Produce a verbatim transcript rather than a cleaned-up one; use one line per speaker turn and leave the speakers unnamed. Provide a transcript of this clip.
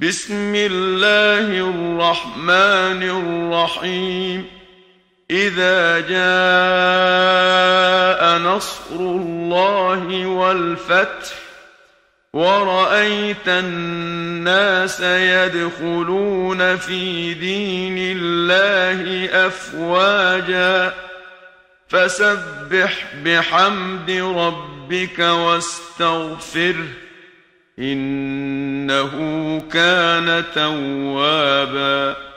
بسم الله الرحمن الرحيم. إذا جاء نصر الله والفتح ورأيت الناس يدخلون في دين الله أفواجا فسبح بحمد ربك واستغفره إنه كان توابا.